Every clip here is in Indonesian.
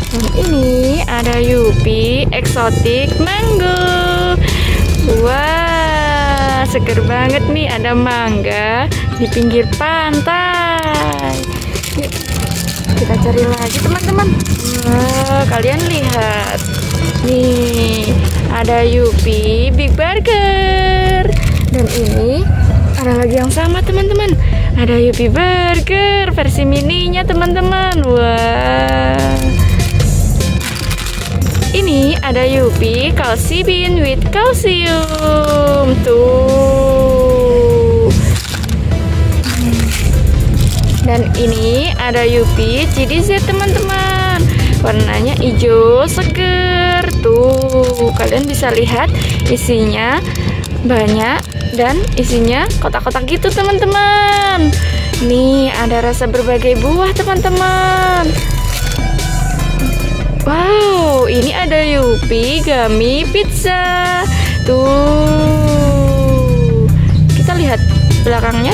Dan ini ada Yupi Exotic Mango. Wah, seger banget nih, ada mangga di pinggir pantai. Yuk, kita cari lagi teman-teman. Wah, kalian lihat. Nih, ada Yupi Big Burger. Dan ini ada lagi yang sama teman-teman. Ada Yupi Burger versi mininya teman-teman. Wah. Ini ada Yupi Calci Bean with Calcium. Tuh. Dan ini ada Yupi CDZ teman-teman. Warnanya hijau seger. Tuh, kalian bisa lihat isinya banyak dan isinya kotak-kotak gitu teman-teman. Nih, ada rasa berbagai buah teman-teman. Wow, ini ada Yupi Gummy Pizza. Tuh, kita lihat belakangnya.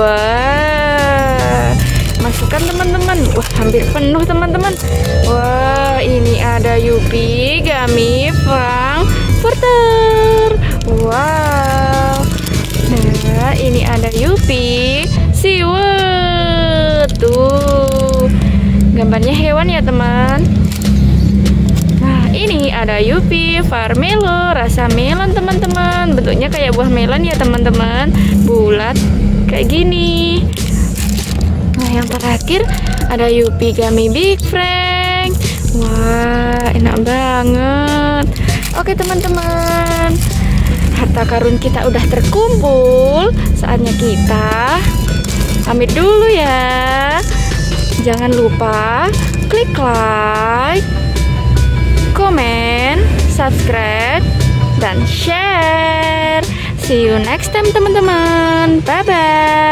Wah, masukkan teman-teman. Wah, hampir penuh teman-teman. Wah, ini ada Yupi Gummy Frankfurter. Wow. Nah, ini ada Yupi Seaweed. Tuh, gambarnya hewan ya teman. Nah, ini ada Yupi Farmelo rasa melon teman-teman. Bentuknya kayak buah melon ya teman-teman. Bulat kayak gini. Nah, yang terakhir ada Yupi Gummy Big Frank. Wah, enak banget. Oke teman-teman, harta karun kita udah terkumpul. Saatnya kita pamit dulu ya. Jangan lupa klik like, komen, subscribe, dan share. See you next time teman-teman. Bye-bye.